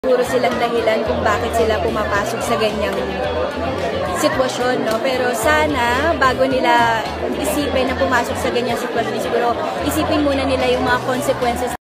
Siguro silang dahilan kung bakit sila pumapasok sa ganyang sitwasyon, no? Pero sana, bago nila isipin na pumasok sa ganyang sitwasyon, siguro isipin muna nila yung mga consequences